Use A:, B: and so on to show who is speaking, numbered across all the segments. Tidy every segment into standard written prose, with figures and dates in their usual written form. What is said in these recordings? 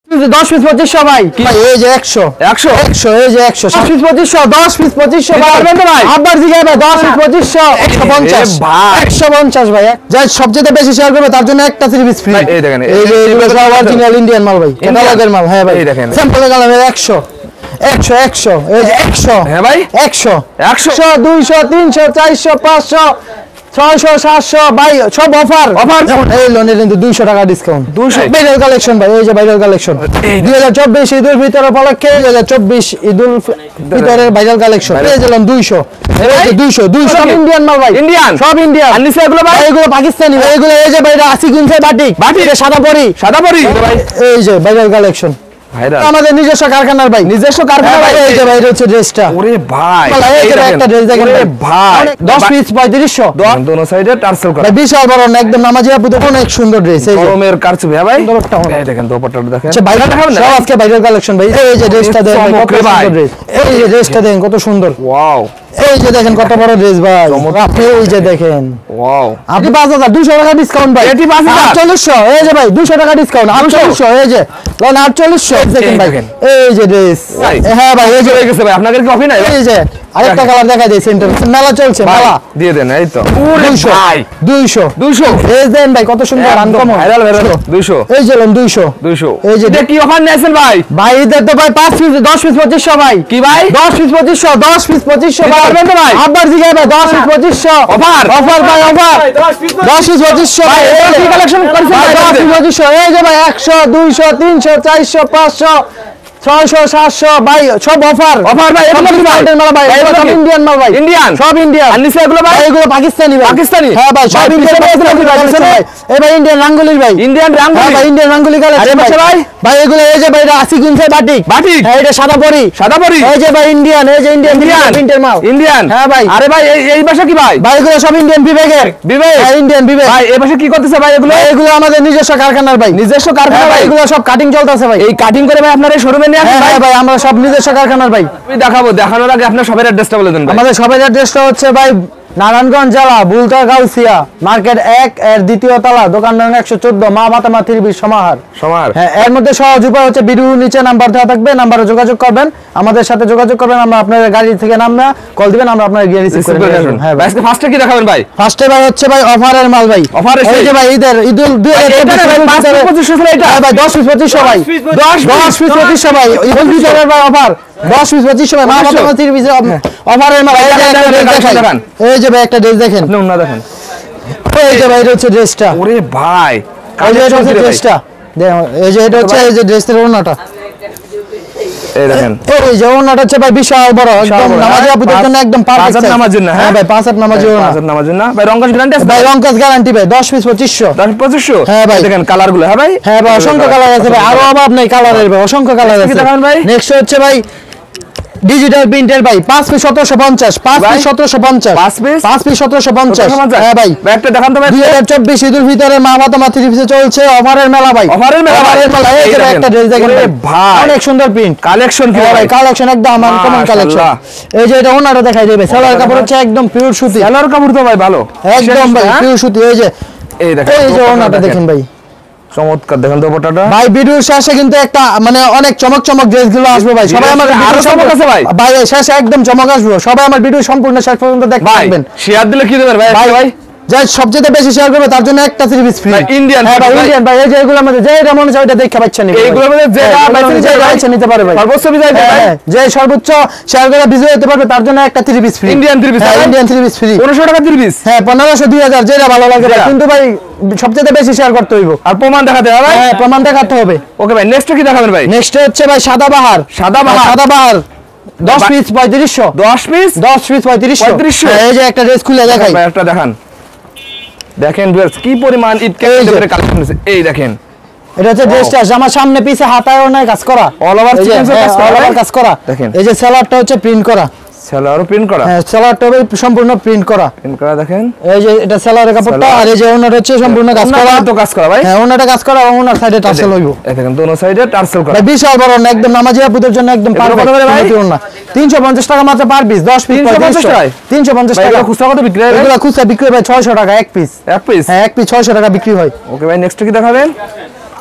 A: 10 piece 2500 ভাই ভাই এই যে 100 এই যে 100 7 পিস 2500 10 পিস 2500 পারবেন তো ভাই আবার জিগাই ভাই 10 পিস 2500 150 ভাই 150 ভাই যাই সবচেয়ে বেশি শেয়ার করবে তার জন্য একটা 3 পিস ফ্রি এই দেখেন এই যে এগুলো সব অরিজিনাল ইন্ডিয়ান মাল ভাই ক্যাটালগের মাল হ্যাঁ ভাই এই দেখেন স্যাম্পলের কালার 100 এই যে 100 হ্যাঁ ভাই 100 200 300 400 500 600 700 ভাই সব অফার এই লোনে কিন্তু 200 টাকা ডিসকাউন্ট 200 ভাইরাল কালেকশন ভাই এই যে ভাইরাল কালেকশন 2024 ঈদুল ফিতর উপলক্ষে 2024 ঈদুল ফিতরের ভাইরাল কালেকশন এই যে 200 200 ইন্ডিয়ান মাল ভাই ইন্ডিয়ান সব ইন্ডিয়ান আর নিচে এগুলো ভাই এগুলো পাকিস্তানি ভাই এগুলো এই যে ভাই আসি গুনছে বাটিক এটা সাদা পরি ভাই এই যে ভাইরাল কালেকশন আমাদের নিজস্ব কারখানার ভাই নিজস্ব কারখানা ভাই এই যে ভাই হচ্ছে ড্রেসটা ওরে ভাই এই যে একটা ড্রেস দেখেন ভাই 10 পিস 3500 দোনো সাইডে টার্সেল করা ভাই বিশাল বড় একদম নামাজি আপু তো অনেক সুন্দর ড্রেস এই গরমের কারচু ভাই এই দেখেন দোপাট্টাটা দেখেন আচ্ছা ভাইরাল দেখাবেন না সব আজকে ভাইরাল কালেকশন ভাই এই যে ড্রেসটা দেখেন কত সুন্দর ড্রেস এই যে ড্রেসটা দেখেন কত সুন্দর ওয়াও এই যে দেখেন কত বড় ড্রেস ভাই আপনি এই যে দেখেন ওয়াও আপনি 5200 টাকা ডিসকাউন্ট ভাই এটি 4800 এই যে ভাই 200 টাকা ডিসকাউন্ট 4800 এই যে লোন 4800 দেখেন ভাই এই যে ড্রেস হ্যাঁ ভাই এই যে হয়ে গেছে ভাই আপনাদের কি অফি নাই এই যে আরেকটা কালার দেখা যায় সেন্টার মেলা চলছে মেলা দিয়ে দেন এই তো 200 এই দেন ভাই কত সুন্দর আনকমন ভাইরাল 200 এই যে লোন 200 এই যে এটা কি অফার নিয়েছেন ভাই ভাই এদের তো ভাই 5 পিস 10 পিস 2500 ভাই কি ভাই 10 পিস 2500 পারবেন তো ভাই আবার জিগাই ভাই 10 পিস 2500 অফার ভাই অফার 10 পিস 2500 ভাই এই কি কালেকশন করেছেন ভাই 10 পিস 2500 এই যে ভাই 100 200 300 400 500 600 700 ভাই সব অফার ভাই ইন্ডিয়ান মাল ভাই সব ইন্ডিয়ান মাল ভাই ইন্ডিয়ান সব ইন্ডিয়ান আর নিচে এগুলো ভাই এগুলো পাকিস্তানি হ্যাঁ ভাই সব ইন্ডিয়ান ভাই এই ভাই ইন্ডিয়ান রাঙ্গুলির ভাই ইন্ডিয়ান রাঙ্গুলি কালেকশন ভাই এগুলো এই যে ভাই আসি গুনছে বাটিক হ্যাঁ এটা সাদা পরি এই যে ভাই ইন্ডিয়ান এই যে ইন্ডিয়ান প্রিন্টের মাল ইন্ডিয়ান হ্যাঁ ভাই আরে ভাই এই ভাষা কি ভাই এগুলো সব ইন্ডিয়ান বিবেক হ্যাঁ ইন্ডিয়ান বিবেক ভাই এই ভাষা কি করতেছে ভাই এগুলো আমাদের নিজস্ব কারখানার ভাই ভাই এগুলো সব কাটিং চলতেছে ভাই এই কাটিং করে ভাই আপনারা শোরুমে নিয়ে আসেন ভাই ভাই আমরা সব নিজস্ব কারখানার ভাই আমি দেখানোর আগে আপনার সবের অ্যাড্রেসটা বলে দেন ভাই আমাদের সবের অ্যাড্রেসটা হচ্ছে ভাই নারায়ণগঞ্জ জেলা বুলতা গাউসিয়া মার্কেট 1 এর দ্বিতীয় তলা দোকান নং 114 মা মাতামা ত্রিভি সমাহার হ্যাঁ এর মধ্যে সহজ উপায় হচ্ছে ভিডিওর নিচে নাম্বার দেওয়া থাকবে নাম্বারে যোগাযোগ করবেন আমাদের সাথে যোগাযোগ করবেন আমরা আপনাদের গাড়ি থেকে নামবে কল দিবেন আমরা আপনাদের গিয়ে রিসিভ করে নেব হ্যাঁ ভাই আজকে ফার্স্টে কি দেখাবেন ভাই ফার্স্টে ভাই হচ্ছে ভাই অফারের মাল ভাই অফার এই যে ভাই ঈদুল 2025 এটা ভাই 10 পিস 2500 ভাই 10 পিস 2500 ভাই ঈদুল ফিতরের ভাই অফার 10 পিস 2500 ভাই মা মাতামা ত্রিভি অফারের মাল এই যে একটা ড্রেস দেখান এই যে ভাই একটা ড্রেস দেখেন আপনি ওন্না দেখেন এই যে ভাই এটা হচ্ছে ড্রেসটা ওরে ভাই কালেকশন হচ্ছে ড্রেসটা দেখেন এই যে এটা হচ্ছে এই যে ড্রেসের ওন্নাটা এই দেখেন এই যে ওন্নাটা হচ্ছে ভাই বিশাল বড় একদম নামাজি আপুদের জন্য একদম পারফেক্ট পাঁচ নামাজের না হ্যাঁ ভাই পাঁচ নামাজের ওন্না পাঁচ নামাজের না ভাই রংকাশ গ্যারান্টি আছে ভাই রংকাশ গ্যারান্টি ভাই 10 পিস 2500 হ্যাঁ ভাই দেখেন কালার গুলো হ্যাঁ ভাই অসংখ্য কালার আছে ভাই আরো অভাব নাই কালারের ভাই অসংখ্য কালার আছে দেখেন ভাই নেক্সট হচ্ছে ভাই ডিজিটাল প্রিন্টের ভাই 5 পিস 1750 5 পিস 1750 হ্যাঁ ভাই একটা দেখান তো ভাই 2024 ঈদুল ফিতরের মা মাতামা ত্রিপিসে চলছে অফারের মেলা ভাই অফারের মেলা এই যে একটা ড্রেস দেখেন ভাই অনেক সুন্দর প্রিন্ট কালেকশন কি ভাই কালেকশন একদম আনকমন কালেকশন এই যে এটা ওনাটা দেখাই দেবে সেলার কাপড় হচ্ছে একদম পিওর সুতি সেলার কাপড় তো ভাই ভালো একদম ভাই পিওর সুতি এই যে দেখেন এই যে ওনাটা দেখেন ভাই চমৎকার দেখেন দোপাট্টাটা ভাই ভিডিওর শেষে কিন্তু একটা মানে অনেক চমক ড্রেসগুলো আসবে ভাই সবাই আমার আরো চমক আছে ভাই শেষে একদম চমক আসবে সবাই আমার ভিডিও সম্পূর্ণ শেষ পর্যন্ত দেখতে থাকবেন শেয়ার দিলে কি দেবেন ভাই যাই সবচেয়ে বেশি শেয়ার করবে তার জন্য একটা 3 পিস ফ্রি ইন্ডিয়ান হ্যাঁ ভাই ইন্ডিয়ান ভাই এই যে এগুলোর মধ্যে যে এটা মনে হয় ওটা দেখতে পাচ্ছেন এইগুলোর মধ্যে যে বাইছে নিতে পারে ভাই সর্বোচ্চ বিজয় ভাই যে সর্বোচ্চ শেয়ার করে বিজয় হতে পারবে তার জন্য একটা 3 piece free Indian 3 piece Indian 3 piece free 1500 টাকা 3 পিস হ্যাঁ 1500 2000 যেটা ভালো লাগে ভাই কিন্তু ভাই সবচেয়ে বেশি শেয়ার করতে হইব আর প্রমাণ দেখাতে হবে হ্যাঁ প্রমাণ দেখাতে হবে ওকে ভাই নেক্সট কি দেখাবেন ভাই নেক্সট হচ্ছে ভাই সাদাবাহার 10 পিস 3500 10 পিস 3500 এই যে একটা ড্রেস খুলে দেখাই ভাই একটা দেখান দেখেন ড্রেস কি পরিমাণ ঈদ কেনার কালেকশন আছে এই দেখেন এটা হচ্ছে ড্রেসটা জামা সামনে পিছে হাতায় ওনায় কাজ করা অল ওভার কাজ করা দেখেন এই যে সেলারটা হচ্ছে প্রিন্ট করা সেলারও প্রিন্ট করা হ্যাঁ সেলারটা সম্পূর্ণ প্রিন্ট করা দেখেন এই যে এটা সেলারের কাপড়টা আর এই যে ওনার হচ্ছে সম্পূর্ণ কাজ করা তো কাজ করা ভাই হ্যাঁ ওনাটা কাজ করা আর ওনার সাইডে টার্সেল হইবো দেখেন দোনো সাইডে টার্সেল করা ভাই বিশাল বড় না একদম নামাজি আপুদের জন্য একদম পারফেক্ট ভাই 350 টাকা মাত্র পার পিস 10 পিস 350 টাকা খুচরা কত বিক্রি হয় এগুলো খুচরা বিক্রি হয় 600 টাকা এক পিস হ্যাঁ এক পিস 600 টাকা বিক্রি হয় ওকে ভাই নেক্সট কি দেখাবেন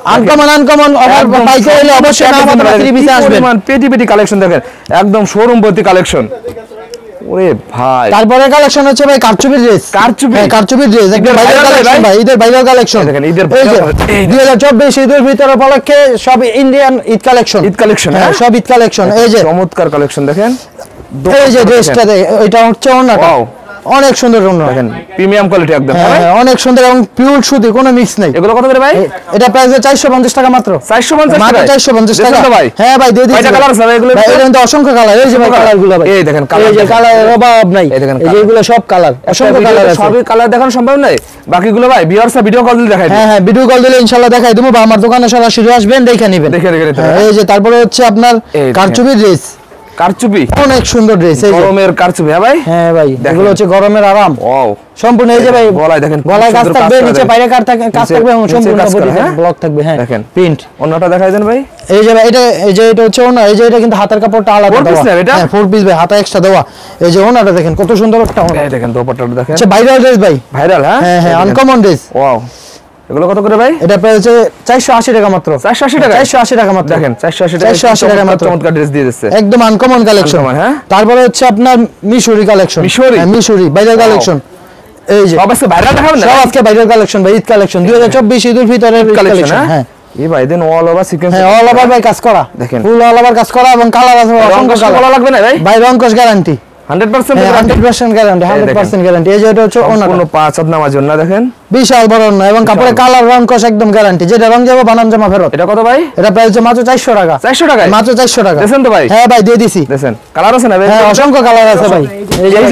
A: আনকমন অফার পাইতে হলে অবশ্যই মামাতো থ্রি পিসে আসবেন।
B: পেটি কালেকশন দেখেন, একদম শোরুম ভর্তি কালেকশন। ওরে ভাই,
A: তারপরে কালেকশন হচ্ছে ভাই কারচুপির ড্রেস। কারচুপির ড্রেস একদম ভাইরাল কালেকশন ভাই, ঈদের ভাইরাল কালেকশন।
B: দেখেন ঈদের
A: 2024 ঈদের ভিতরে উপলক্ষে সব ইন্ডিয়ান ঈদ কালেকশন। হ্যাঁ সব ঈদ কালেকশন। এই যে
B: চমৎকার কালেকশন দেখেন,
A: এই যে ড্রেসটা এটা হচ্ছে ওন্নাটা, অনেক সুন্দর ওন্না
B: দেখেন, প্রিমিয়াম কোয়ালিটি একদম।
A: হ্যাঁ অনেক সুন্দর এবং পিওর সুতি, কোনো মিক্স নাই।
B: এগুলো কত করে ভাই?
A: এটা প্রাইস 450 টাকা মাত্র।
B: 450
A: মাত্র 450 টাকা ভাই। হ্যাঁ ভাই দিয়ে দিচ্ছি।
B: কয়টা কালার আছে ভাই এগুলো?
A: ভাই এর মধ্যে অসংখ্য কালার। এই যে ভাই কালারগুলো ভাই,
B: এই দেখেন কালার,
A: এই যে কালারের অভাব নাই। এই যে এগুলো সব কালার, অসংখ্য কালার আছে।
B: সবই কালার দেখানো সম্ভব নয়, বাকিগুলো ভাই ভিউয়ার্সরা ভিডিও কল দিলে দেখাই দিই।
A: হ্যাঁ ভিডিও কল দিলে ইনশাআল্লাহ দেখাই দেবো, বা আমার দোকানে সরাসরি আসবেন দেখে নেবেন।
B: দেখে
A: এই যে তারপরে হচ্ছে আপনার কারচুপি ড্রেস।
B: কারচুপি
A: অনেক সুন্দর ড্রেস, এই
B: গরমের কারচুপি। হ্যাঁ ভাই,
A: হ্যাঁ ভাই এগুলো হচ্ছে গরমের আরাম।
B: ওয়াও
A: সম্পূর্ণ। এই যে ভাই
B: গলায় দেখেন,
A: গলায় কাজ থাকবে, নিচে বাইরে কাজ থাকবে এবং সম্পূর্ণ বডি ব্লক থাকবে। হ্যাঁ
B: দেখেন
A: প্রিন্ট।
B: অন্যটা দেখাই দেন ভাই।
A: এই যে ভাই এটা হচ্ছে ওনা, এই যে এটা কিন্তু হাতের কাপড়টা আলাদা দেওয়া। হ্যাঁ 4 পিস ভাই, হাতে এক্সট্রা দেওয়া। এই যে ওনাটা দেখেন কত সুন্দর একটা ওনা।
B: এই দেখেন দোপাট্টাটা দেখেন,
A: আচ্ছা ভাইরাল ড্রেস ভাই,
B: ভাইরাল। হ্যাঁ
A: হ্যাঁ আনকমন ড্রেস।
B: ওয়াও, এগুলো কত করে ভাই?
A: এটা প্রাইস হচ্ছে 480 টাকা মাত্র।
B: 480 টাকা?
A: 480 টাকা মাত্র।
B: দেখেন 480
A: টাকা মাত্র,
B: চমৎকার ড্রেস দিয়ে দিচ্ছে,
A: একদম আনকমন কালেকশন।
B: হ্যাঁ
A: তারপরে হচ্ছে আপনার মিশরি কালেকশন। মিশরি ভাইরাল কালেকশন। এই যে
B: সব আজকে ভাইরাল দেখাবেন না?
A: সব আজকে ভাইরাল কালেকশন ভাই, ঈদ কালেকশন 2024 ঈদের ভিতরে কালেকশন। হ্যাঁ
B: এই ভাই দেন অল ওভার সিকোয়েন্স।
A: হ্যাঁ অল ওভার ভাই কাজ করা,
B: দেখেন
A: ফুল অল ওভার কাজ করা এবং কালার আছে অসংখ্য কালার।
B: লাগবে না ভাই?
A: ভাই রংকশ গ্যারান্টি
B: 100%
A: 100% গ্যারান্টি, 100% গ্যারান্টি। এই যে এটা হচ্ছে ওনা,
B: কোনো 5 হাত নামার জন্য দেখেন,
A: বিশাল বড় ওনা এবং কাপড়ে কালার রংকশ একদম গ্যারান্টি। যেটা রং যাবে বানান জামা ফেরত।
B: এটা কত ভাই?
A: এটা প্রাইস হচ্ছে মাত্র 400 টাকা।
B: 400 টাকা
A: মাত্র 400 টাকা।
B: দেখেন তো ভাই?
A: হ্যাঁ ভাই দিয়ে দিছি।
B: দেখেন কালার আছে না ভাই?
A: হ্যাঁ অসংখ্য কালার আছে ভাই। এই যে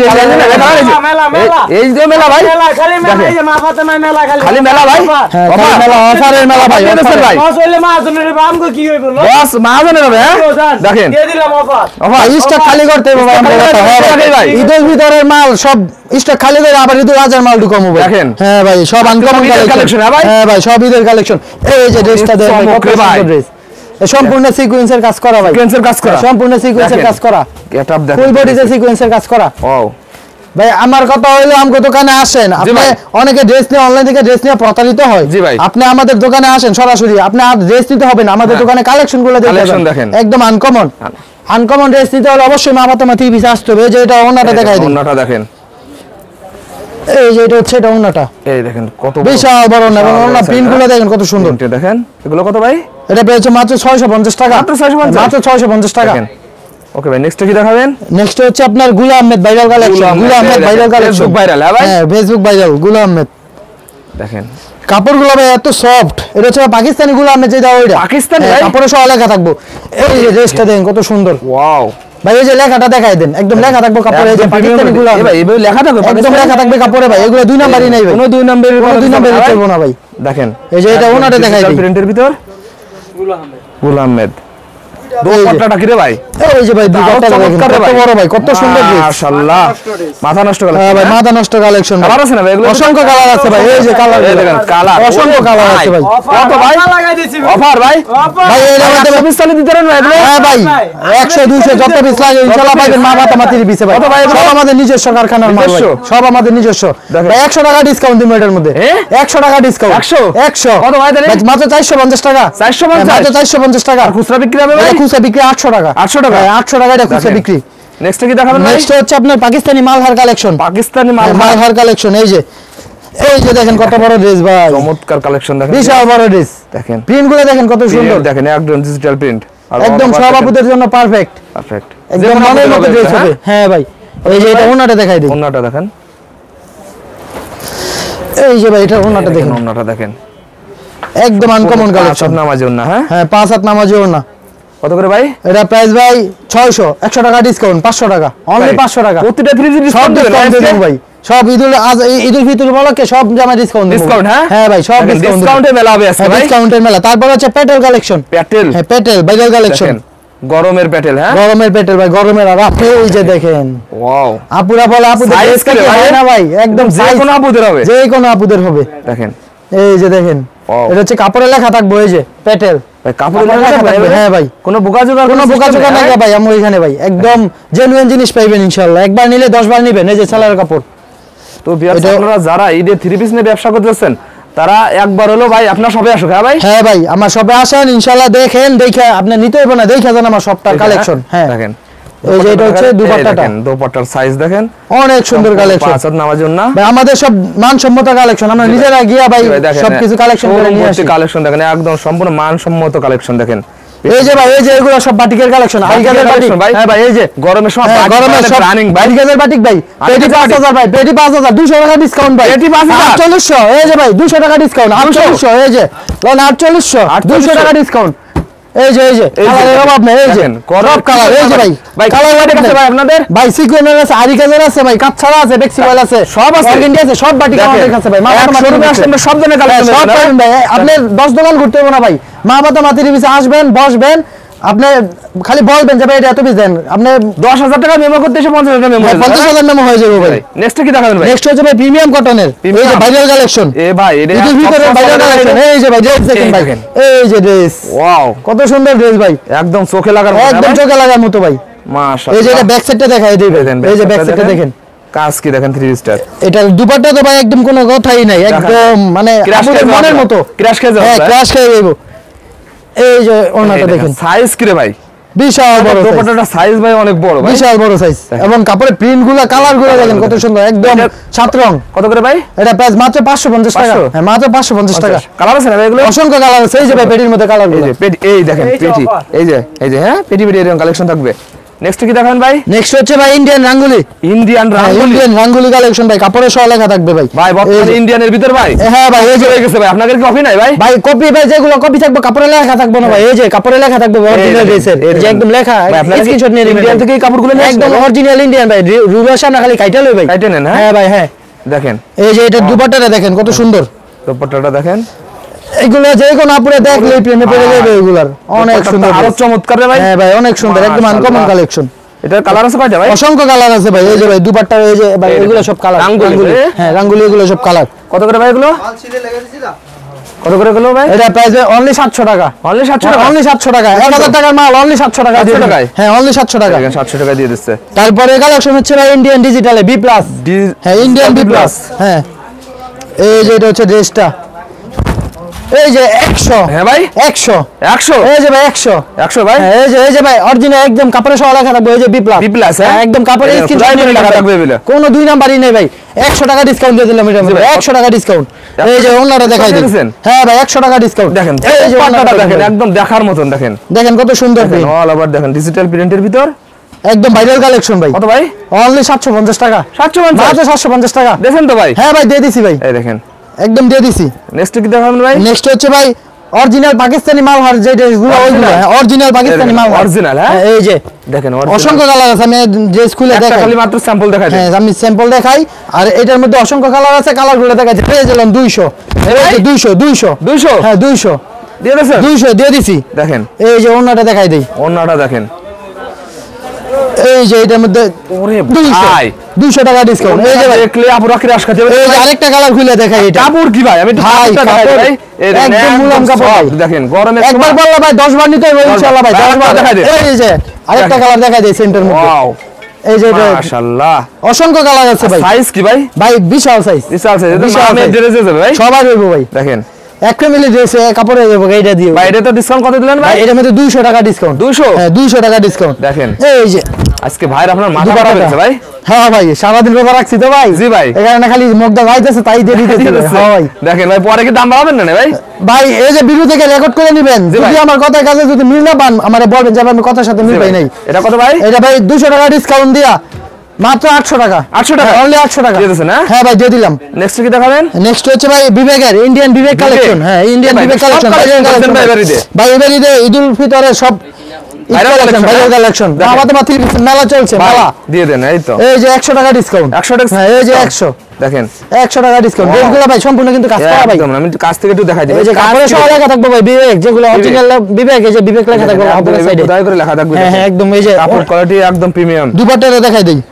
B: এই যে মেলা ভাই, খালি মেলা, এই যে মা ফাতেমা মেলা, খালি মেলা ভাই।
A: হ্যাঁ মেলা, অফারের মেলা ভাই।
B: দেখেন ভাই,
C: বস হইলে মাহাজনের আমগো কি হইব?
B: বস মাহাজনের হবে। হ্যাঁ দেখেন
C: দিয়ে দিলাম অফার।
A: ভাই স্টক খালি করতে হবে ভাই। আমরা ভাই ঈদের ভিতরের মাল সব স্টক খালি করে আবার ঈদের হাজার মাল ঢুকামু ভাই।
B: দেখেন
A: হ্যাঁ ভাই সব আনকমন কালেকশন। হ্যাঁ ভাই সব ঈদের কালেকশন। এই যে ড্রেসটা দেখেন কত সুন্দর ড্রেস, সম্পূর্ণ সিকোয়েন্সের কাজ করা ভাই,
B: সিকোয়েন্সের কাজ করা,
A: সম্পূর্ণ সিকোয়েন্সের কাজ করা,
B: গেটআপ দেখেন,
A: ফুল বডিতে সিকোয়েন্সের কাজ করা।
B: ওয়াও
A: ভাই আমার কথা হইলো আমগো দোকানে আসেন। আপনি অনেকে ড্রেস নিয়ে অনলাইন থেকে ড্রেস নিয়ে প্রতারিত হয়। আপনি আমাদের দোকানে আসেন সরাসরি, আপনি আর ড্রেস নিতে হবে না, আমাদের দোকানে কালেকশন গুলো দেখেন একদম আনকমন। আনকমন ড্রেস নিতে হলে অবশ্যই মামাতো থ্রি পিস আসতে হবে। এই যে এটা ওনাটা দেখাই দিন,
B: ওনাটা দেখেন।
A: এই যে এটা হচ্ছে এটা ওনাটা,
B: এই দেখেন কত
A: বিশাল বড় ওনা এবং ওনা প্রিন্ট গুলো দেখেন কত সুন্দর।
B: দেখেন এগুলো কত ভাই?
A: এটা পেয়েছে মাত্র 650 টাকা।
B: মাত্র 650?
A: মাত্র 650 টাকা।
B: ওকে ভাই নেক্সট কি দেখাবেন?
A: নেক্সট হচ্ছে আপনার গুলা আহমেদ ভাইরাল কালেকশন। গুলা Ahmed viral collection,
B: Facebook viral. হ্যাঁ ভাই
A: ফেসবুক ভাইরাল গুলা আহমেদ।
B: দেখেন
A: কাপড়গুলো ভাই এত সফট, এটা হচ্ছে পাকিস্তানি গুলা আহমেদ যেটা ওইটা
B: পাকিস্তানি
A: কাপড়ে সহ লেখা থাকবো। এই যে ড্রেসটা দেখেন কত সুন্দর।
B: ওয়াও
A: ভাই এই যে লেখাটা দেখাই দেন, একদম লেখা থাকবে কাপড়ে। এই যে পাকিস্তানি গুলা
B: ভাই এইভাবে লেখা থাকবে,
A: একদম লেখা থাকবে কাপড়ে ভাই। এগুলো দুই নাম্বারই নাই ভাই,
B: কোনো দুই নাম্বারের
A: করব না ভাই।
B: দেখেন
A: এই যে এটা ওনাটা দেখাই দিই,
B: প্রিন্টের ভিতর গুল আহমেদ। দোপাট্টাটা কি রে ভাই?
A: এই যে ভাই দোপাট্টা দেখেন কত বড় ভাই, কত সুন্দর ড্রেস।
B: মাশাআল্লাহ, মাথা নষ্ট কালেকশন।
A: হ্যাঁ ভাই মাথা নষ্ট কালেকশন।
B: কালার আছে না ভাই? এগুলো
A: অসংখ্য কালার আছে ভাই। এই যে কালার
B: দেখেন, কালার
A: অসংখ্য কালার আছে ভাই।
B: কত ভাই
C: লাগাই দিছি
B: অফার ভাই?
A: ভাই এর মধ্যে
B: পিস চালিয়ে দিতে পারেন ভাই এগুলো?
A: হ্যাঁ ভাই 100 200 যত পিস লাগে ইনশাআল্লাহ পাবেন মামাতো মাতির পিছে ভাই। সব আমাদের নিজস্ব কারখানার মাল ভাই, সব আমাদের নিজস্ব। ভাই 100 টাকা ডিসকাউন্ট দিমু এটার মধ্যে। 100 টাকা ডিসকাউন্ট। 100
B: কত ভাই তাহলে?
A: মাত্র 450 টাকা।
B: 450
A: মাত্র 450 টাকা।
B: আর খুচরা বিক্রি হবে ভাই?
A: খুচরা বিক্রি 800 টাকা।
B: 800 টাকা?
A: 800 টাকা এটা খুচরা বিক্রি।
B: নেক্সট কি দেখাবেন ভাই?
A: নেক্সট হচ্ছে আপনার পাকিস্তানি মালহার কালেকশন।
B: পাকিস্তানি
A: মালহার কালেকশন। এই যে দেখেন কত বড় ড্রেস ভাই,
B: চমৎকার কালেকশন দেখেন,
A: বিশাল বড় ড্রেস।
B: দেখেন
A: প্রিন্ট গুলো দেখেন কত সুন্দর,
B: দেখেন একদম ডিজিটাল প্রিন্ট,
A: একদম সব আপুদের জন্য পারফেক্ট। একদম মনের মতো ড্রেস হবে। হ্যাঁ ভাই এই যে এটা ওনাটা দেখাই দিই,
B: ওনাটা দেখেন।
A: এই যে ভাই এটা ওনাটা দেখেন,
B: ওনাটা দেখেন
A: একদম আনকমন কালেকশন।
B: নামাজ জন্য
A: হ্যাঁ 5 হাত নামাজে ওনা।
B: কত করে ভাই?
A: এটা প্রাইস ভাই 600, 100 টাকা ডিসকাউন্ট, 500 টাকা অনলি, 500 টাকা
B: প্রতিটা 3 ডিসকাউন্ট
A: দেন ভাই। সব ঈদুল ফিতর উপলক্ষে সব জামা ডিসকাউন্ট দেব।
B: ডিসকাউন্ট?
A: হ্যাঁ ভাই সব
B: ডিসকাউন্টে মেলা হবে আজকে ভাই,
A: ডিসকাউন্টের মেলা। তারপর হচ্ছে পেটেল কালেকশন। পেটেল? হ্যাঁ পেটেল ভাইরাল কালেকশন,
B: গরমের পেটেল। হ্যাঁ
A: গরমের পেটেল ভাই, গরমের আর আপনি এই যে দেখেন।
B: ওয়াও,
A: আপুরা বলে আপুদের
B: সাইজ করে ভাই
A: না ভাই, একদম
B: যে কোনো আপুদের হবে,
A: যে কোনো আপুদের হবে।
B: দেখেন
A: এই যে দেখেন, এটা হচ্ছে কাপড়ে লেখা থাকবে। এই যে পেটেল
B: ভাই, কাপড়ে লেখা থাকবে।
A: হ্যাঁ ভাই
B: কোনো বোকাজোগা
A: নাই ভাই আমরা এখানে ভাই, একদম জেনুইন জিনিস পাইবেন ইনশাআল্লাহ। একবার নিলে 10 বার নেবেন। এই যে সেলার কাপড়।
B: তো আপনারা যারা ঈদে 3 পিস নিয়ে ব্যবসা করতেছেন, তারা একবার হলো ভাই আপনার সবে আসুক। হ্যাঁ ভাই,
A: হ্যাঁ ভাই আমার সবে আসেন, ইনশাআল্লাহ দেখেন, দেখে আপনি নিতে হবে না, দেখে যান আমার সবটার কালেকশন। হ্যাঁ
B: দেখেন
A: এই যে এটা হচ্ছে দুপাট্টাটা,
B: দুপাট্টার সাইজ দেখেন
A: অনেক সুন্দর কালেকশন।
B: পাঁচ হাত নামার জন্য
A: ভাই আমাদের সব মানসম্মত কালেকশন, আমরা নিজেরা গিয়া ভাই সবকিছু কালেকশন করে নিয়ে আসি।
B: কালেকশন দেখেন একদম সম্পূর্ণ মানসম্মত কালেকশন দেখেন।
A: এই যে ভাই এই যে এগুলো সব বাটিকের কালেকশন, আইগাজের বাটিক
B: ভাই।
A: হ্যাঁ ভাই এই যে
B: গরমে সব
A: গরমে সব
B: রানিং ভাই,
A: আইগাজের বাটিক ভাই, পেটি 5000 ভাই, পেটি 5000, 200 টাকা ডিসকাউন্ট ভাই,
B: পেটি 5000,
A: 4800 এই যে ভাই 200 টাকা ডিসকাউন্ট, 4800 এই যে লোন 4800, 200 টাকা ডিসকাউন্ট। এই যে কালারের অভাব নেই, এই যে সব কালার, এই যে ভাই কালার বাটিক আছে ভাই আপনাদের, ভাই সিকোয়েন্সের আছে, আরিকাজের আছে ভাই, কাঁচছাড়া আছে, বেক্সিওয়াল আছে, সব আছে, ইন্ডিয়া আছে, সব বাটিক আমাদের কাছে ভাই।
B: শোরুমে আসলে সব ধরনের কালেকশন
A: সব পাবেন ভাই, আপনি 10 দোকান ঘুরতে হবে না ভাই, মা বাবা মাতির পিছে আসবেন, বসবেন, আপনি খালি বলবেন যে ভাই এটা এত পিস দেন, আপনি
B: 10,000 টাকা মেমো করতে এসে 50,000 টাকা মেমো
A: 50,000 মেমো হয়ে যাবে ভাই।
B: নেক্সট কি দেখাবেন ভাই?
A: নেক্সট হচ্ছে ভাই প্রিমিয়াম কটনের, এই যে ভাইরাল কালেকশন,
B: এ ভাই এটা
A: ঈদের ভিতরে ভাইরাল কালেকশন, এই যে ভাই ড্রেস দেখেন ভাই, এই যে ড্রেস,
B: ওয়াও
A: কত সুন্দর ড্রেস ভাই,
B: একদম চোখে লাগার মতো,
A: একদম চোখে লাগার মতো ভাই।
B: মাশাআল্লাহ।
A: এই যে এটা ব্যাক সাইডটা দেখাই দিবেন, এই যে ব্যাক সাইডটা দেখেন,
B: কাজ কি দেখেন 3 স্টার।
A: এটা দুপাট্টা তো ভাই একদম কোনো কথাই নাই, একদম মানে আপনাদের মনের মতো
B: ক্র্যাশ খেয়ে যাবে,
A: হ্যাঁ ক্র্যাশ খেয়ে যাবো। এই যে ওনাটা দেখেন,
B: সাইজ কি রে ভাই?
A: বিশাল বড় সাইজ,
B: দুপাট্টাটা সাইজ ভাই অনেক বড় ভাই,
A: বিশাল বড় সাইজ, এবং কাপড়ের প্রিন্ট গুলো, কালার গুলো দেখেন কত সুন্দর, একদম সাত রং।
B: কত করে ভাই?
A: এটা প্রাইস মাত্র 550 টাকা, হ্যাঁ মাত্র 550 টাকা।
B: কালার আছে না ভাই এগুলো?
A: অসংখ্য কালার আছে, এই যে ভাই পেটির মধ্যে কালার
B: এই
A: গুলো,
B: যে পেটি, এই দেখেন
C: এই যে
B: পেটি,
C: offer।
B: এই যে হ্যাঁ পেটি এরকম কালেকশন থাকবে। নেক্সট কি দেখাবেন ভাই?
A: নেক্সট হচ্ছে ভাই ইন্ডিয়ান রাঙ্গুলি,
B: ইন্ডিয়ান রাঙ্গুলি।
A: ইন্ডিয়ান রাঙ্গুলি কালেকশন ভাই, কাপড়ের সহ লেখা থাকবে ভাই।
B: ভাই বর্তমানে ইন্ডিয়ানের ভিতর ভাই
A: হ্যাঁ ভাই এই যে
B: হয়ে গেছে ভাই, আপনাদের কি কপি নাই ভাই?
A: ভাই কপি ভাই, যেগুলো কপি থাকবে কাপড়ে লেখা থাকবে না ভাই, এই যে কাপড়ে লেখা থাকবে অরিজিনাল ড্রেসের, যে একদম লেখা,
B: ভাই আপনারা
A: স্ক্রিনশট নিয়ে নেবেন,
B: ইন্ডিয়ান থেকে এই কাপড়গুলো নিয়ে
A: একদম অরিজিনাল ইন্ডিয়ান ভাই, রুবের সামনে খালি কাইটা লই ভাই,
B: কাইটে নেন।
A: হ্যাঁ ভাই হ্যাঁ।
B: দেখেন
A: এই যে এটা দুপাট্টাটা দেখেন কত সুন্দর,
B: দুপাট্টাটা দেখেন,
A: এগুলো যে কোনো আপুরে দেখলেই প্রেমে পড়ে যাবে এগুলার, অনেক সুন্দর,
B: আরো চমৎকার রে ভাই।
A: হ্যাঁ ভাই অনেক সুন্দর, একদম আনকমন কালেকশন।
B: এটার কালার আছে কয়টা ভাই?
A: অসংখ্য কালার আছে ভাই, এই যে ভাই দুপাট্টা, এই যে ভাই এগুলো সব কালার,
B: রাঙ্গুলি,
A: হ্যাঁ রাঙ্গুলি এগুলো সব কালার।
B: কত করে ভাই এগুলো? কত করে এগুলো ভাই?
A: এটা প্রাইস অনলি 700 টাকা,
B: অনলি 700 টাকা,
A: অনলি 700 টাকা, 1000 টাকার মাল অনলি 700 টাকা দিয়ে
B: 700
A: দিন।
B: টাকায়?
A: হ্যাঁ অনলি 700 টাকা।
B: দেখেন 700 টাকা দিয়ে দিচ্ছে।
A: তারপরে কালেকশন হচ্ছে ভাই ইন্ডিয়ান ডিজিটালে বি প্লাস, হ্যাঁ ইন্ডিয়ান বি প্লাস, হ্যাঁ এই যে এটা হচ্ছে ড্রেসটা, এই যে 100,
B: হ্যাঁ ভাই
A: 100,
B: 100,
A: এই যে ভাই 100,
B: 100 ভাই।
A: হ্যাঁ, এই যে ভাই অরিজিনাল একদম কাপড়ে সহ লেখা থাকবে, এই যে বি প্লাস,
B: বি প্লাস, হ্যাঁ
A: একদম কাপড়ে
B: এই
A: স্ক্রিন
B: প্রাইস লেখা থাকবে এগুলো।
A: কোনো দুই নাম্বারই নেই ভাই, 100 টাকা ডিসকাউন্ট দিয়ে দিলাম, এটা 100 টাকা ডিসকাউন্ট। এই যে ওনাটা দেখাই দিন,
B: দিয়েছেন?
A: হ্যাঁ ভাই 100 টাকা ডিসকাউন্ট।
B: দেখেন
A: এই যে
B: পাটটা
A: ওনাটা
B: দেখেন একদম দেখার মতন, দেখেন
A: দেখেন কত সুন্দর print,
B: অল ওভার দেখেন ডিজিটাল প্রিন্টের ভিতর,
A: একদম ভাইরাল কালেকশন ভাই।
B: কত ভাই?
A: অনলি 750 টাকা,
B: 750
A: মাত্র 750 টাকা।
B: দেখেন তো ভাই,
A: হ্যাঁ ভাই দিয়ে দিছি ভাই,
B: এই দেখেন।
A: একদম দিয়ে দিছি।
B: নেক্সট কি দেখাবেন ভাই?
A: নেক্সট হচ্ছে ভাই অরিজিনাল পাকিস্তানি মাল, আর যে ড্রেসগুলো ওইগুলো অরিজিনাল পাকিস্তানি মাল,
B: অরিজিনাল, হ্যাঁ
A: এই যে
B: দেখেন
A: অসংখ্য কালার আছে, আমি ড্রেস খুলে
B: একটা
A: দেখাই,
B: খালি মাত্র স্যাম্পল দেখাই দেন।
A: হ্যাঁ আমি স্যাম্পল দেখাই, আর এটার মধ্যে অসংখ্য কালার আছে, কালারগুলো দেখাই পেয়ে গেলাম 200, এই যে 200,
B: 200
A: হ্যাঁ 200
B: দিয়ে দিয়েছেন?
A: 200 দিয়ে দিছি।
B: দেখেন
A: এই যে ওন্নাটা দেখাই দেই,
B: ওন্নাটা দেখেন,
A: এই যে এটার মধ্যে
B: ওরে
A: 200,
B: ভাই
A: 200 টাকা ডিসকাউন্ট। এই যে ভাই
B: দেখলে আপুরা কি রাশ খাতে হবে?
A: এই যে আরেকটা কালার খুলে দেখাই, এটা
B: কাপড় কি ভাই? আমি একটু
A: ভাই,
B: কাপড়টা দেখাই
A: কাপড়
B: ভাই, এই দেখেন,
A: একদম মুলায়ম
B: একদম
A: কাপড়
B: soft,
A: ভাই।
B: দেখেন গরমে
A: একবার বললে ভাই 10 বার নিতে হবে ইনশাআল্লাহ ভাই, 10 বার
B: দেখাই দে।
A: এই যে আরেকটা কালার দেখাই দেই সেন্টার মধ্যে,
B: ওয়াও
A: এই যে এটা
B: মাশাআল্লাহ।
A: অসংখ্য কালার আছে ভাই,
B: সাইজ কি ভাই?
A: ভাই বিশাল সাইজ,
B: বিশাল সাইজ, এটা
A: বিশাল
B: আমি
A: size।
B: ড্রেসে যাবে ভাই,
A: সবাই দেবো ভাই,
B: দেখেন
A: এক ফ্যামিলি ড্রেসে কাপড়ে দেবো এইটা দিয়ে
B: ভাই। এটা তো ডিসকাউন্ট কত দিলেন ভাই?
A: ভাই এটার মধ্যে 200 টাকা ডিসকাউন্ট,
B: 200?
A: হ্যাঁ 200 টাকা ডিসকাউন্ট।
B: দেখেন
A: এই যে
B: আজকে ভাইর আপনার মাথা
A: দুপাট্টা।
B: খারাপ হয়েছে ভাই।
A: হ্যাঁ ভাই সারাদিন রোজা রাখছি তো ভাই,
B: জি ভাই।
A: এখানে খালি মুখটা ভাইতেছে তাই দিয়ে দিতেছি ভাই। হ্যাঁ ভাই,
B: দেখেন ভাই পরে কি দাম বাড়াবেন না ভাই?
A: ভাই এই যে ভিডিও থেকে রেকর্ড করে নেবেন,
B: জি
A: যদি
B: ভাই।
A: আমার কথার কাছে যদি মিল না পান আমারে বলবেন যে আমি কথার সাথে মিল পাই নাই।
B: এটা কত ভাই?
A: এটা ভাই 200 টাকা ডিসকাউন্ট দিয়া মাত্র 800 টাকা,
B: 800 টাকা?
A: অনলি 800 টাকা
B: দিয়ে দিয়েছেন, হ্যাঁ?
A: হ্যাঁ ভাই দিয়ে দিলাম।
B: নেক্সট কি দেখাবেন?
A: নেক্সট হচ্ছে ভাই বিবেকের ইন্ডিয়ান বিবেক কালেকশন, হ্যাঁ ইন্ডিয়ান
B: ভাই,
A: বিবেক
B: সব
A: কালেকশন,
B: collection করছেন ভাই এবারে।
A: ভাই এবারে ঈদুল ফিতরে সব
B: Viral collection,
A: ভাইরাল কালেকশন,
B: দেখেন।
A: আমাদের মাত্র মেলা চলছে,
B: ভাই,
A: মেলা।
B: দিয়ে দেন এই তো
A: এই যে 100 টাকা ডিসকাউন্ট,
B: 100 টাকা।
A: হ্যাঁ এই যে 100
B: দেখেন
A: 100 টাকা ডিসকাউন্ট।
B: Wow.
A: ড্রেসগুলো ভাই সম্পূর্ণ কিন্তু কাজ করা ভাই,
B: একদম আমি একটু কাছ থেকে একটু দেখাই দিই।
A: এই যে কাপড়ে সহ লেখা থাকবে ভাই বিবেক, যেগুলো অরিজিনাল বিবেক, এই যে বিবেক লেখা থাকবে কাপড়ের সাইডে,
B: দয়া করে লেখা থাকবে।
A: হ্যাঁ হ্যাঁ একদম। এই যে
B: কাপড় কোয়ালিটি একদম প্রিমিয়াম।
A: দুপাট্টাটা দেখাই দেই,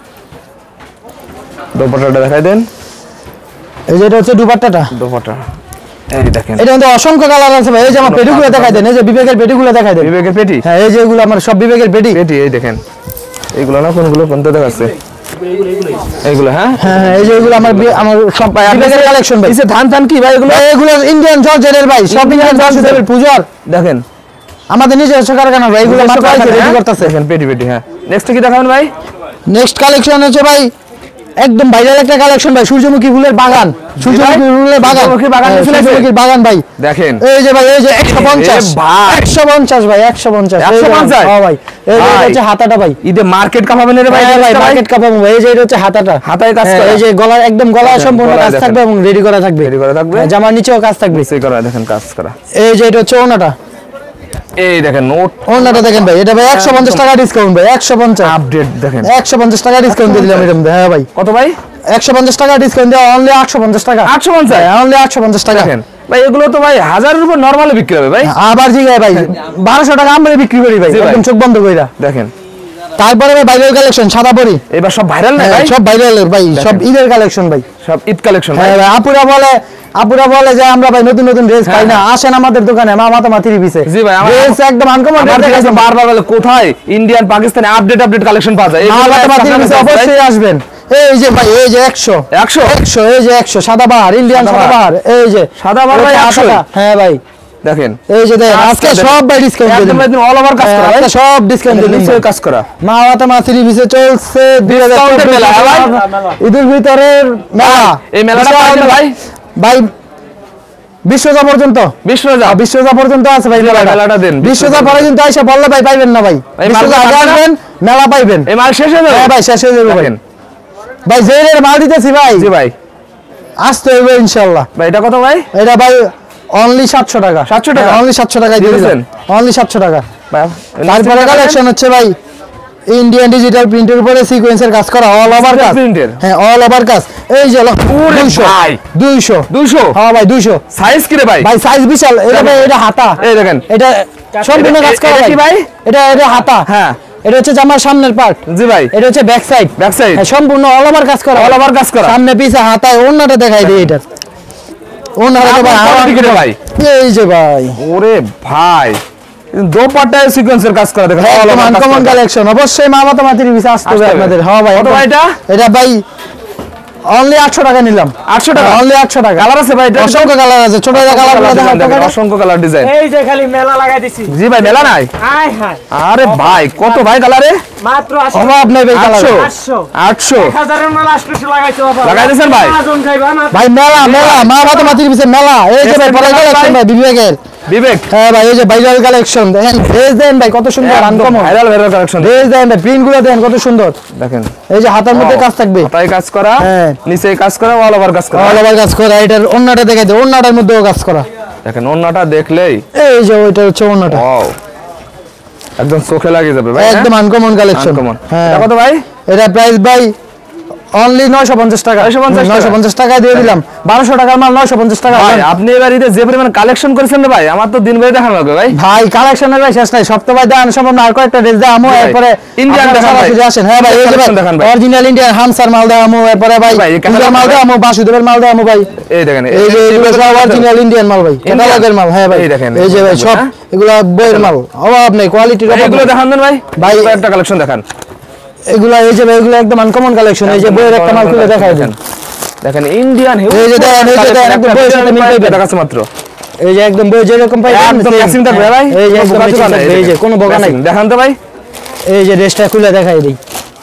B: দুপাট্টাটা দেখাই দেন।
A: এই যে এটা হচ্ছে দুপাট্টাটা,
B: দুপাট্টা এই দেখেন,
A: এটা মধ্যে অসংখ্য কালার আছে ভাই। এই যে আমার পেটিগুলো দেখাই দেন, এই যে বিবেকের পেটিগুলো দেখাই দেন,
B: বিবেকের পেটি,
A: হ্যাঁ এই যে এগুলো আমার সব বিবেকের পেটি।
B: পেটি এই দেখেন। এইগুলো না কোনগুলো কোনটা দেখাচ্ছে? এইগুলো হ্যাঁ
A: হ্যাঁ এই যে এগুলো আমার সব বিবেকের কালেকশন ভাই।
B: ধান কি ভাই এগুলো?
A: এগুলো ইন্ডিয়ান জর্জেটের ভাই, সব ইন্ডিয়ান জর্জেটের পূজার।
B: দেখেন
A: আমাদের নিজস্ব কারখানা ভাই, এগুলো মাত্র রেডি করতেছে।
B: দেখেন পেটি পেটি। হ্যাঁ নেক্সট কি দেখাবেন ভাই?
A: নেক্সট কালেকশন হচ্ছে ভাই একদম ভাইরাল একটা কালেকশন ভাই, সূর্যমুখী ফুলের বাগান। সূর্যমুখী ফুলের বাগান, সূর্যমুখীর বাগান ভাই।
B: দেখেন
A: এই যে ভাই এই যে 150 150 ভাই 150
B: 150
A: হ্যাঁ ভাই। এই যে এটা হচ্ছে হাতাটা ভাই,
B: ঈদে মার্কেট কাপাবেন রে ভাই।
A: ভাই মার্কেট কাপাবো ভাই। এই যে এটা হচ্ছে হাতাটা,
B: হাতায় কাজ
A: হ্যাঁ,
B: করা।
A: এই যে গলা একদম গলা সম্পূর্ণ কাজ থাকবে এবং রেডি করা থাকবে।
B: রেডি করা থাকবে,
A: জামার নিচেও কাজ থাকবে।
B: সেই করা দেখেন কাজ করা।
A: এই যে এটা হচ্ছে ওনাটা,
B: এই দেখেন নোট
A: ওনাটা দেখেন ভাই, এটা ভাই 150 টাকা ডিসকাউন্ট ভাই। 150
B: আপডেট দেখেন
A: 150 টাকা ডিসকাউন্ট দিয়ে দিলাম এরকম। হ্যাঁ ভাই
B: কত ভাই?
A: 150 টাকা ডিসকাউন্ট দেওয়া, অনলি 850 টাকা।
B: 850
A: অনলি 850 টাকা।
B: দেখেন ভাই এগুলো তো ভাই 1000 এর উপর নরমালি বিক্রি হবে ভাই।
A: আবার জিগায় ভাই 1200 টাকা আমরা বিক্রি করি ভাই,
B: জি ভাই।
A: একদম চোখ বন্ধ কইরা।
B: দেখেন
A: তারপরে ভাই ভাইরাল কালেকশন সাদা পরি,
B: এবার সব ভাইরাল না ভাই?
A: সব ভাইরালের ভাই, সব ঈদের কালেকশন ভাই।
B: সব ঈদ কালেকশন ভাই।
A: হ্যাঁ ভাই, আপুরা বলে যে আমরা ভাই নতুন নতুন ড্রেস পাই না, আসেন আমাদের দোকানে মা মাতা মাতির পিছে।
B: জি ভাই,
A: ড্রেস একদম আনকমন ড্রেস।
B: বারবার বলে কোথায় ইন্ডিয়ান পাকিস্তানি আপডেট কালেকশন পাওয়া যায়।
A: মা মাতা মাতির পিছে অবশ্যই আসবেন। এই যে ভাই এই যে 100 এই যে 100 সাদাবাহার, ইন্ডিয়ান সাদাবাহার। এই যে
B: সাদাবাহার ভাই 100।
A: হ্যাঁ ভাই
B: দেখেন
A: এই যে দেখেন আজকে সব ভাই ডিসকাউন্ট দিয়ে
B: একদম
A: দিলাম।
B: একদম অল ওভার কাজ করা ভাই।
A: আজকে সব ডিসকাউন্ট দিয়ে
B: নিচে
A: দিলাম।
B: কাজ করা।
A: মা মাতা মাতির পিছে চলছে
B: ডিসকাউন্টের মেলা ভাই।
A: ঈদের ভিতরের মেলা।
B: এই মেলাটা পাইছেন ভাই?
A: ভাই বিশ্বজা পর্যন্ত, বিশ্বজা পর্যন্ত আছে ভাই
B: মেলাটা দেন।
A: বিশ্বজা পরে কিন্তু আইসা বললে ভাই পাইবেন না ভাই। বিশ্বজা আগে আসবেন মেলা পাইবেন।
B: এই মাল শেষ হয়ে যাবে।
A: হ্যাঁ ভাই শেষ হয়ে যাবে ভাই। ভাই যে রেট মাল দিতেছি ভাই,
B: জি ভাই
A: আসতে হবে ইনশাআল্লাহ।
B: ভাই এটা কত ভাই?
A: এটা ভাই অনলি 700 টাকা।
B: 700 টাকা?
A: অনলি 700 টাকায় দিয়ে দিলেন, অনলি 700 টাকা। তারপরে কালেকশন হচ্ছে ভাই ইন্ডিয়ান ডিজিটাল প্রিন্টের উপরে সিকোয়েন্সের কাজ করা, অল ওভার কাজ। হ্যাঁ অল ওভার কাজ। এই যে 200
B: 200
A: হ্যাঁ ভাই 200
B: সাইজ কি রে ভাই?
A: ভাই সাইজ বিশাল। এটা ভাই এটা হাতা,
B: এই দেখেন
A: এটা সম্পূর্ণ কাজ করা
B: এটা কি ভাই?
A: এটা হাতা।
B: হ্যাঁ
A: এটা হচ্ছে জামার সামনের পার্ট।
B: জি ভাই
A: এটা হচ্ছে ব্যাক সাইড। সম্পূর্ণ অল ওভার কাজ করা,
B: অল ওভার কাজ করা।
A: সামনে পিছে হাতায় ওন্নাটা দেখাই দিই। এটা ওন্নাটা ভাই
B: আমার দিকে ভাই।
A: এই যে ভাই
B: ওরে ভাই দোপাট্টায় সিকোয়েন্সের কাজ করা দেখেন। All over
A: uncommon collection. অবশ্যই মা মাতা মাতির পিছে আসতে হবে আপনাদের। হ্যাঁ ভাই
B: কত ভাই এটা?
A: এটা ভাই অনলি 800 টাকা নিলাম।
B: 800 টাকা?
A: অনলি 800 টাকা।
B: কালার আছে ভাই? এটা
A: অসংখ্য কালার আছে। ছোট কালারগুলো দেখাও।
B: অসংখ্য কালার ডিজাইন।
C: এই যে খালি মেলা লাগাই দিছি।
B: জি ভাই মেলা নাই?
C: আয় হায়
B: আরে ভাই কত ভাই কালারে?
C: মাত্র
A: অভাব নাই ভাই কালার।
C: 800 1000 এর মাল 800 লাগাইছো বাবা।
B: লাগাই দিয়েছেন ভাই?
C: আজন যাইবা না
A: ভাই মেলা মা মাতা মাতির পিছে মেলা। এই যে ভাই পরে কালেকশন ভাই বিবেকের।
B: বিবেক
A: হ্যাঁ ভাই এই যে ভাইরাল কালেকশন দেখেন। ড্রেস দেন ভাই কত সুন্দর আনকমন।
B: Viral collection.
A: ড্রেস দেন ভাই, প্রিন্ট গুলো দেন কত সুন্দর।
B: দেখেন
A: এই যে হাতের মধ্যে কাজ থাকবে,
B: তাই কাজ করা,
A: হ্যাঁ
B: নিচে কাজ করা, অল ওভার কাজ করা।
A: অল ওভার কাজ করা। এটার ওন্নাটা দেখাই দাও, ওন্নাটার মধ্যেও কাজ করা।
B: দেখেন ওন্নাটা দেখলেই
A: এই যে ওইটা হচ্ছে ওন্নাটা,
B: ওয়াও একদম চোখে লাগে যাবে ভাই।
A: একদম আনকমন কালেকশন।
B: হ্যাঁ এটা কত ভাই?
A: এটা প্রাইস ভাই অনলি 950 টাকা। 950 টাকা দিয়ে দিলাম। 1200 টাকার মাল 950 টাকা।
B: ভাই আপনি এবার ঈদে যে পরিমাণ কালেকশন করেছেন রে ভাই, আমার তো দিন ভরে দেখানো লাগবে ভাই।
A: ভাই কালেকশনের ভাই শেষ নাই। সপ্তাহে দেখানো সম্ভব না। আর কয়েকটা ড্রেস দেখামো, এরপরে
B: ইন্ডিয়ান দেখান ভাই।
A: আসেন। হ্যাঁ ভাই এই যে
B: দেখান ভাই
A: অরিজিনাল ইন্ডিয়ান হামসার মাল দেখামো, এরপরে ভাই পূজার মাল দেখামো, বাসুদেবের মাল দেখামো ভাই।
B: এই দেখেন
A: এই যে এগুলো সব অরিজিনাল ইন্ডিয়ান মাল ভাই, ক্যাটালগের মাল। হ্যাঁ ভাই
B: এই দেখেন
A: এই যে ভাই সব এগুলা বইয়ের মাল, অভাব নেই কোয়ালিটির অভাব।
B: এগুলো দেখান দেন ভাই।
A: ভাই
B: একটা কালেকশন দেখান।
A: এগুলা এই যে ভাই এগুলো একদম আনকমন কালেকশন। এই যে বইয়ের একটা মাল খুলে দেখাই দেন।
B: দেখেন ইন্ডিয়ান
A: এই যে দেখেন, এই যে দেখেন একদম বইয়ের সাথে মিল পাইবে।
B: দেখাচ্ছে মাত্র।
A: এই যে একদম বই যেরকম পাইবেন
B: একদম ম্যাচিং থাকবে ভাই।
A: এই যে একদম ম্যাচিং থাকবে। এই যে কোনো বগা নাই।
B: দেখান তো ভাই।
A: এই যে ড্রেসটা খুলে দেখাই দেই।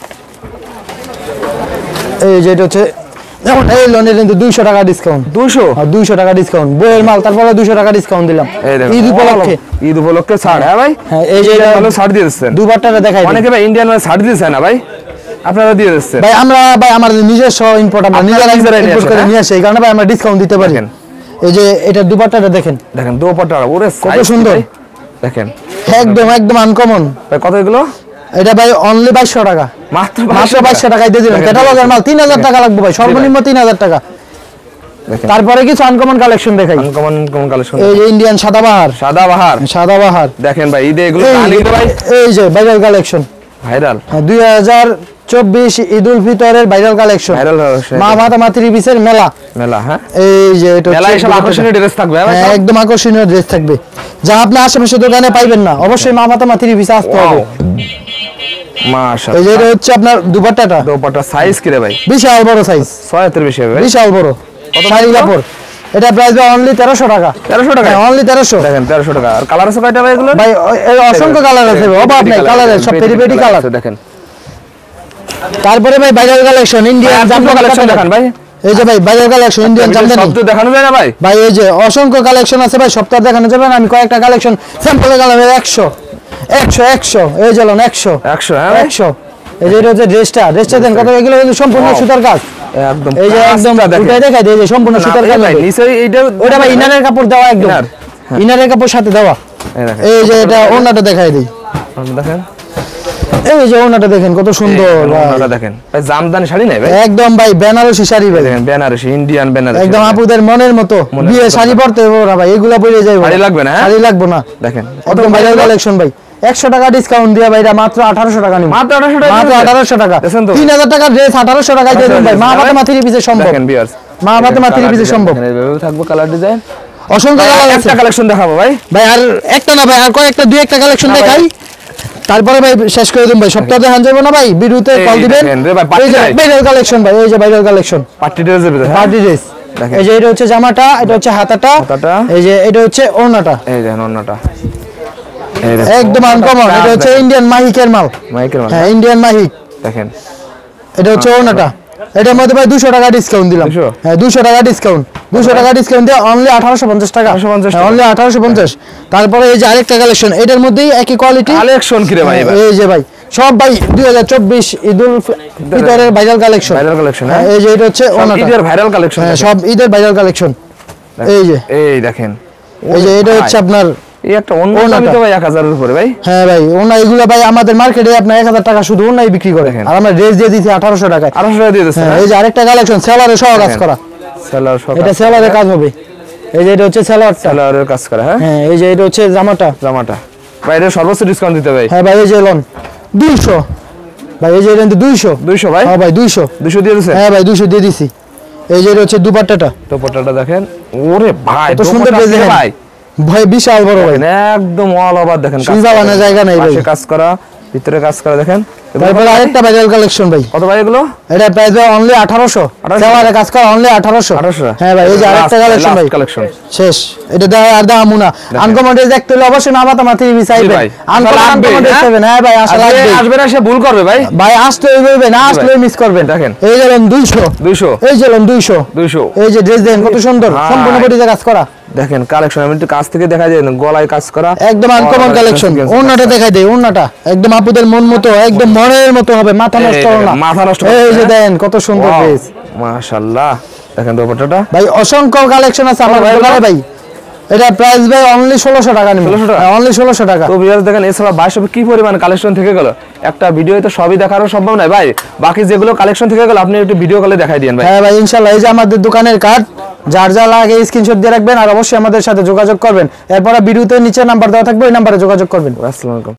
A: এই যে এটা হচ্ছে যেমন এই লোনের কিন্তু 200 টাকা ডিসকাউন্ট। 200 টাকা ডিসকাউন্ট বইয়ের মাল, তারপরে 200 টাকা ডিসকাউন্ট দিলাম ঈদ উপলক্ষে।
B: ঈদ উপলক্ষে ছাড়। হ্যাঁ ভাই
A: হ্যাঁ এই যে
B: ভালো ছাড় দিয়ে দিচ্ছেন।
A: দুবারটা দেখাই দিই।
B: অনেকে ভাই ইন্ডিয়ান মানে ছাড় দিতেছে না ভাই, আপনারা দিয়ে দিচ্ছেন
A: ভাই। আমরা ভাই আমাদের নিজস্ব ইম্পোর্ট, আমরা নিজেরা ইম্পোর্ট করে নিয়ে আসি, এই কারণে ভাই আমরা ডিসকাউন্ট দিতে পারি। এই যে এটা দুবারটা দেখেন,
B: দেখেন দোপাট্টা ওরে
A: কত সুন্দর
B: দেখেন,
A: একদম আনকমন।
B: ভাই কত এগুলো?
A: এটা ভাই অনলি 2200 টাকা।
B: মাত্র
A: 2200 টাকায় দিয়ে দিলাম। ক্যাটালগের মাল 3000 টাকা লাগবে ভাই, সর্বনিম্ন 3000 টাকা। তারপরে কিছু আনকমন কালেকশন দেখাই।
B: Uncommon collection.
A: এই যে ইন্ডিয়ান সাদাবাহার
B: দেখেন ভাই ঈদে এগুলো ভাই।
A: এই যে ভাইরাল কালেকশন,
B: ভাইরাল
A: 2024 ঈদ উল ফিতরের ভাইরাল কালেকশন। মা মাতা মাতৃ পিসের মেলা।
B: হ্যাঁ
A: এই যে এটা
B: মেলায় সব আকর্ষণীয় ড্রেস থাকবে ভাই।
A: হ্যাঁ একদম আকর্ষণীয় ড্রেস থাকবে, যা আপনি আশেপাশে দোকানে পাইবেন না। অবশ্যই মা মাতা মাতৃ পিসে আসতে হবে।
B: মাশাআল্লাহ।
A: এই যে এটা হচ্ছে আপনার দুপাট্টাটা,
B: দোপাট্টা সাইজ কি রে ভাই?
A: বিশাল বড় সাইজ,
B: 76 বেশি হবে ভাই।
A: বিশাল বড় শাড়ি কাপড়। এটা প্রাইস ভাই অনলি 1300 টাকা।
B: 1300 টাকা?
A: অনলি 1300।
B: দেখেন 1300 টাকা। আর কালার আছে কয়টা ভাই এগুলো?
A: ভাই এই অসংখ্য কালার আছে, অভাব নাই কালারের, সব পেরি পেরি কালার।
B: দেখেন।
A: তারপরে ভাই viral collection, Indian Jamdani
B: collection দেখান ভাই।
A: এই যে ভাই ভাইরাল কালেকশন, ইন্ডিয়ান জামদানি।
B: সব তো দেখানো যায় না ভাই।
A: ভাই এই যে অসংখ্য কালেকশন আছে ভাই, সপ্তাহ দেখানো যাবে না। আমি কয়েকটা কালেকশন স্যাম্পল দেখালাম। 100 100 100 এই যে 100
B: 100 হ্যাঁ ভাই।
A: 100। এই যে এটা হচ্ছে ড্রেসটা দেন কত, এগুলো কিন্তু সম্পূর্ণ সুতার কাজ।
B: একদম
A: এই যে একদম উঠাই দেখাই দেই, এই যে সম্পূর্ণ সুতার কাজ
B: ভাই। নিচে এইটা
A: ওটা ভাই ইনারের কাপড় দেওয়া, একদম ইনারের কাপড় সাথে দেওয়া।
B: এই দেখেন।
A: এই যে এটা ওড়নাটা দেখাই দেই,
B: দেখেন।
A: এই যে ওড়নাটা দেখেন কত সুন্দর ভাই।
B: ওনাটা দেখেন ভাই, জামদানি শাড়ি নাই ভাই।
A: একদম ভাই বেনারসি শাড়ি ভাই,
B: দেখেন বেনারসি, ইন্ডিয়ান বেনারসি।
A: একদম আপুদের মনের মতো। বিয়ে শাড়ি পরতে হবে না ভাই, এগুলা পরে যাইবো,
B: শাড়ি লাগবে না, হ্যাঁ?
A: শাড়ি লাগবে না।
B: দেখেন
A: একদম ভাইরাল কালেকশন ভাই। 100 টাকা ডিসকাউন্ট দিয়া ভাই, এটা মাত্র 1800 টাকা নিব।
B: মাত্র 1800 টাকা।
A: মাত্র 1800 টাকা।
B: দেখেন তো।
A: 3000 টাকার ড্রেস 1800 টাকায় দিয়ে দেন ভাই। মা ফাতেমা থ্রি পিসে সম্ভব।
B: দেখেন ভিউয়ার্স,
A: মা ফাতেমা থ্রি পিসে সম্ভব।
B: এখানে এইভাবে থাকবে কালার ডিজাইন।
A: অসংখ্য কালার আছে
B: একটা কালেকশন দেখাবো ভাই।
A: ভাই, আর একটা না ভাই, আর কয়েকটা দুই একটা কালেকশন দেখাই, তারপরে ভাই শেষ করে দিন ভাই। সপ্তাহে দেখান যাবে না ভাই, ভিডিওতে
B: এই
A: কল দিবেন।
B: দেখেন রে ভাই, পার্টি
A: এই যে
B: নাই।
A: ভাইরাল কালেকশন ভাই, এই যে ভাইরাল কালেকশন
B: পার্টি ড্রেসের ভিতরে, হ্যাঁ?
A: Party dress.
B: দেখেন।
A: এই যে এটা হচ্ছে জামাটা, এটা হচ্ছে হাতাটা,
B: হাতাটা।
A: এই যে এটা হচ্ছে ওড়নাটা,
B: এই দেখেন ওন্নাটা। এই দেখেন
A: একদম আনকমন। এটা হচ্ছে ইন্ডিয়ান মাহিকের মাল।
B: মাইকের মাল।
A: হ্যাঁ, ইন্ডিয়ান মাহিক।
B: দেখেন
A: এটা হচ্ছে ওড়নাটা। এটার মধ্যে ভাই 200 টাকা ডিসকাউন্ট দিলাম।
B: 200?
A: হ্যাঁ 200 টাকা ডিসকাউন্ট, 200 টাকা ডিসকাউন্ট দিয়ে অনলি 1850 টাকা।
B: 1850 টাকা।
A: অনলি 1850। তারপরে এই যে আরেকটা কালেকশন, এটার মধ্যেই একই কোয়ালিটি
B: কালেকশন কি রে ভাই এবার?
A: এই যে ভাই সব ভাই 2024 ঈদুল ফিতরের ভাইরাল কালেকশন।
B: ভাইরাল কালেকশন,
A: হ্যাঁ,
B: হ্যাঁ?
A: এই যে এটা হচ্ছে
B: সব
A: ওড়নাটা।
B: ঈদের ভাইরাল কালেকশন।
A: হ্যাঁ, সব ঈদের ভাইরাল কালেকশন। এই যে
B: এই দেখেন।
A: এই যে এটা হচ্ছে আপনার,
B: এই একটা অন্য দামি তো ভাই 1000 এর উপরে ভাই।
A: হ্যাঁ ভাই ওনা, এগুলো ভাই আমাদের মার্কেটে আপনার 1000 টাকা শুধু ওনাই বিক্রি করে,
B: দেখেন।
A: আর আমরা ড্রেস দিয়ে দিছি 1800 টাকায়।
B: 1800 টাকা দিয়ে দিচ্ছে।
A: হ্যাঁ, এই যে আরেকটা কালেকশন সেলারে সহ কাজ করা,
B: সেলার সব
A: এটা সেলারে কাজ হবে। এই যে এটা হচ্ছে সেলারটা।
B: সেলারের কাজ করা, হ্যাঁ?
A: হ্যাঁ, এই যে এটা হচ্ছে জামাটা।
B: জামাটা ভাই, এটা সর্বোচ্চ ডিসকাউন্ট দিতে ভাই।
A: হ্যাঁ ভাই, এই যে লোন 200 ভাই, এই যে এটা 200।
B: 200 ভাই?
A: হ্যাঁ ভাই 200।
B: 200 দিয়ে দিছে।
A: হ্যাঁ ভাই 200 দিয়ে দিছি। এই যে এটা হচ্ছে দুপাট্টাটা,
B: দোপাট্টাটা দেখেন। ওরে ভাই,
A: কত সুন্দর
B: দোপাট্টা
A: ডিজাইন
B: ভাই।
A: ভাই, বিশাল বড় ভাই।
B: দেখেন, একদম অল ওভার দেখেন কাজ
A: সুইজা
B: করা।
A: বানার জায়গা নাই ভাই।
B: পাশে কাজ করা, ভিতরে কাজ করা দেখেন।
A: তারপরে আরেকটা ভাইরাল কালেকশন ভাই,
B: কত ভাই এগুলো?
A: এটা প্রাইস অনলি 1800।
B: 1800?
A: সেলারে কাজ করা অনলি 1800।
B: 1800?
A: হ্যাঁ ভাই, এই যে আরেকটা কালেকশন ভাই,
B: কালেকশন
A: শেষ। এটা দেয় আর দাম মুনা আনকমন ড্রেস দেখতে হলে অবশ্যই মা ফাতেমা থ্রি পিস আইবে।
B: ভাই।
A: আনকমন ড্রেস পাবেন। হ্যাঁ ভাই, আশা লাগবে।
B: আসবে না, সে ভুল করবে ভাই।
A: ভাই আসতে হইবে, না আসলে মিস করবেন।
B: দেখেন।
A: এই গেলেন 200।
B: 200?
A: এই গেলেন 200।
B: 200?
A: এই যে ড্রেস দেন কত সুন্দর,
B: ভাই।
A: সম্পূর্ণ বডিতে কাজ করা,
B: দেখেন কালেকশন, আমি একটু কাছ থেকে দেখা যায় না, গলায় কাজ করা
A: একদম আনকমন কালেকশন। ওড়নাটা দেখাই দেই, ওড়নাটা একদম আপুদের মন মতো, একদম মনের মতো হবে, মাথা নষ্ট হবে না।
B: মাথা নষ্ট
A: এই যে দেন কত সুন্দর ড্রেস
B: মাশাআল্লাহ। দেখেন দোপাট্টাটা
A: ভাই, অসংখ্য কালেকশন আছে আমার
B: ভাই,
A: দোকানে ভাই। এটা প্রাইস ভাই অনলি 1600 টাকা নিব।
B: 1600 টাকা?
A: অনলি 1600 টাকা।
B: তো ভিউয়ার্স দেখেন, এছাড়া বাইশে কি পরিমাণ কালেকশন থেকে গেল, একটা ভিডিওতে তো সবই দেখানো সম্ভব নয় ভাই। বাকি যেগুলো কালেকশন থেকে গেল আপনি একটু ভিডিও কলে দেখাই দিন ভাই।
A: হ্যাঁ ভাই, ইনশাআল্লাহ। এই যে আমাদের দোকানের কার্ড, যার যা লাগে স্ক্রিনশট দিয়ে রাখবেন, আর অবশ্যই আমাদের সাথে যোগাযোগ করবেন। এরপর ভিডিওতে নিচে নাম্বার দেওয়া থাকবে, ওই নাম্বারে যোগাযোগ করবেন।
B: আসসালামু আলাইকুম।